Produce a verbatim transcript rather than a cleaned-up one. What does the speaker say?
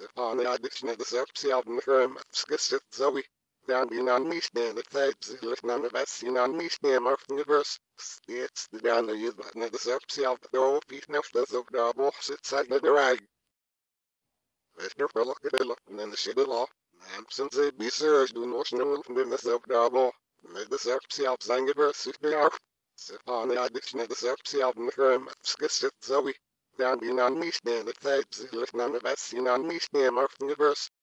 Stefan addition the Serpsiad and Herm, Skisset Zoe. Down beyond me stand the Fabs, none of us in on me stand of the verse. It's the down the youth, but the Serpsiad, the old feet now does of the boss, it's like the rag. Mister Philip, and then the shit of law. Absence it be surged, do no snow from the self double. Made the Serpsiad sang a verse, if they are. Stefan addition the Serpsiad and Herm, Skisset Zoe. Down beyond me stand the Fabs, none of us in on me stand of the verse.